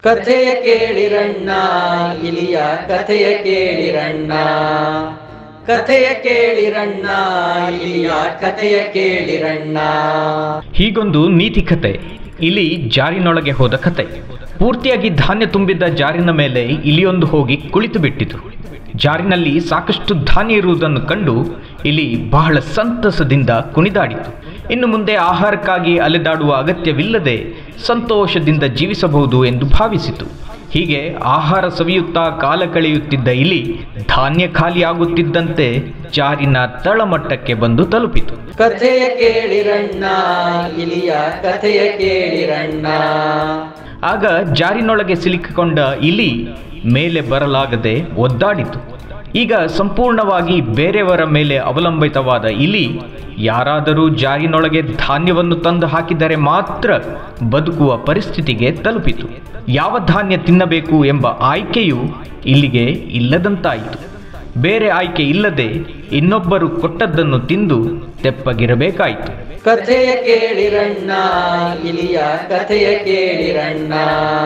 ಕಥೆಯ ಕೇಳಿರಣ್ಣ ಇಲಿಯ ಕಥೆಯ ಕೇಳಿರಣ್ಣ, ಕಥೆಯ ಕೇಳಿರಣ್ಣ ಇಲಿಯ ಕಥೆಯ ಕೇಳಿರಣ್ಣ. ಹೀಗೊಂದು ನೀತಿ ಕತೆ, ಇಲಿ ಜಾರಿನೊಳಗೆ ಹೋದ ಕತೆ. ಪೂರ್ತಿಯಾಗಿ ಧಾನ್ಯ ತುಂಬಿದ್ದ ಜಾರಿನ ಮೇಲೆ ಇಲಿಯೊಂದು ಹೋಗಿ ಕುಳಿತು ಬಿಟ್ಟಿತು. ಜಾರಿನಲ್ಲಿ ಸಾಕಷ್ಟು ಧಾನ್ಯ ಇರುವುದನ್ನು ಕಂಡು ಇಲಿ ಬಹಳ ಸಂತಸದಿಂದ ಕುಣಿದಾಡಿತು. ಇನ್ನು ಮುಂದೆ ಆಹಾರಕ್ಕಾಗಿ ಅಲೆದಾಡುವ ಅಗತ್ಯವಿಲ್ಲದೆ ಸಂತೋಷದಿಂದ ಜೀವಿಸಬಹುದು ಎಂದು ಭಾವಿಸಿತು. ಹೀಗೆ ಆಹಾರ ಸವಿಯುತ್ತಾ ಕಾಲ ಕಳೆಯುತ್ತಿದ್ದ ಇಲಿ ಧಾನ್ಯ ಖಾಲಿಯಾಗುತ್ತಿದ್ದಂತೆ ಜಾರಿನ ತಳಮಟ್ಟಕ್ಕೆ ಬಂದು ತಲುಪಿತು. ಕಥೆಯ ಕೇಳಿರಣ್ಣ ಇಲಿಯ ಕಥೆಯ ಕೇಳಿರಣ್ಣ. ಆಗ ಜಾರಿನೊಳಗೆ ಸಿಲುಕಿಕೊಂಡ ಇಲಿ ಮೇಲೆ ಬರಲಾಗದೆ ಒದ್ದಾಡಿತು. ಈಗ ಸಂಪೂರ್ಣವಾಗಿ ಬೇರೆಯವರ ಮೇಲೆ ಅವಲಂಬಿತವಾದ ಇಲಿ ಯಾರಾದರೂ ಜಾರಿನೊಳಗೆ ಧಾನ್ಯವನ್ನು ತಂದು ಹಾಕಿದರೆ ಮಾತ್ರ ಬದುಕುವ ಪರಿಸ್ಥಿತಿಗೆ ತಲುಪಿತು. ಯಾವ ಧಾನ್ಯ ತಿನ್ನಬೇಕು ಎಂಬ ಆಯ್ಕೆಯು ಇಲ್ಲಿಗೆ ಇಲ್ಲದಂತಾಯಿತು. ಬೇರೆ ಆಯ್ಕೆ ಇಲ್ಲದೆ ಇನ್ನೊಬ್ಬರು ಕೊಟ್ಟದ್ದನ್ನು ತಿಂದು ತೆಪ್ಪಗಿರಬೇಕಾಯಿತು. ಕಥೆಯ ಕೇಳಿರಣ್ಣ ಇಲಿಯ ಕಥೆಯ ಕೇಳಿರಣ್ಣ.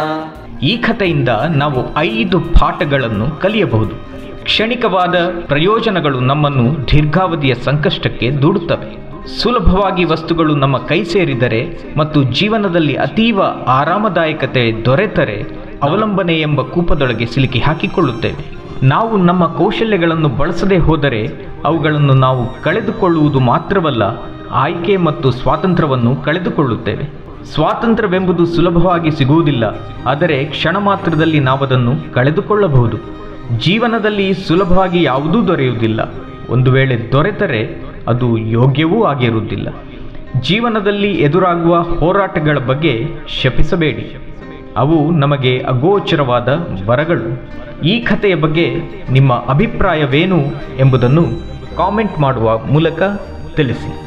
ಈ ಕಥೆಯಿಂದ ನಾವು 5 ಪಾಠಗಳನ್ನು ಕಲಿಯಬಹುದು. ಕ್ಷಣಿಕವಾದ ಪ್ರಯೋಜನಗಳು ನಮ್ಮನ್ನು ದೀರ್ಘಾವಧಿಯ ಸಂಕಷ್ಟಕ್ಕೆ ದೂಡುತ್ತವೆ. ಸುಲಭವಾಗಿ ವಸ್ತುಗಳು ನಮ್ಮ ಕೈ ಸೇರಿದರೆ ಮತ್ತು ಜೀವನದಲ್ಲಿ ಅತೀವ ಆರಾಮದಾಯಕತೆ ದೊರೆತರೆ ಅವಲಂಬನೆ ಎಂಬ ಕೂಪದೊಳಗೆ ಸಿಲುಕಿ ಹಾಕಿಕೊಳ್ಳುತ್ತೇವೆ. ನಾವು ನಮ್ಮ ಕೌಶಲ್ಯಗಳನ್ನು ಬಳಸದೆ ಹೋದರೆ ಅವುಗಳನ್ನು ನಾವು ಕಳೆದುಕೊಳ್ಳುವುದು ಮಾತ್ರವಲ್ಲ, ಆಯ್ಕೆ ಮತ್ತು ಸ್ವಾತಂತ್ರ್ಯವನ್ನು ಕಳೆದುಕೊಳ್ಳುತ್ತೇವೆ. ಸ್ವಾತಂತ್ರ್ಯವೆಂಬುದು ಸುಲಭವಾಗಿ ಸಿಗುವುದಿಲ್ಲ, ಆದರೆ ಕ್ಷಣ ಮಾತ್ರದಲ್ಲಿ ನಾವದನ್ನು ಕಳೆದುಕೊಳ್ಳಬಹುದು. ಜೀವನದಲ್ಲಿ ಸುಲಭವಾಗಿ ಯಾವುದೂ ದೊರೆಯುವುದಿಲ್ಲ. ಒಂದು ವೇಳೆ ದೊರೆತರೆ ಅದು ಯೋಗ್ಯವೂ ಆಗಿರುವುದಿಲ್ಲ. ಜೀವನದಲ್ಲಿ ಎದುರಾಗುವ ಹೋರಾಟಗಳ ಬಗ್ಗೆ ಶಪಿಸಬೇಡಿ, ಅವು ನಮಗೆ ಅಗೋಚರವಾದ ಬರಗಳು. ಈ ಕಥೆಯ ಬಗ್ಗೆ ನಿಮ್ಮ ಅಭಿಪ್ರಾಯವೇನು ಎಂಬುದನ್ನು ಕಾಮೆಂಟ್ ಮಾಡುವ ಮೂಲಕ ತಿಳಿಸಿ.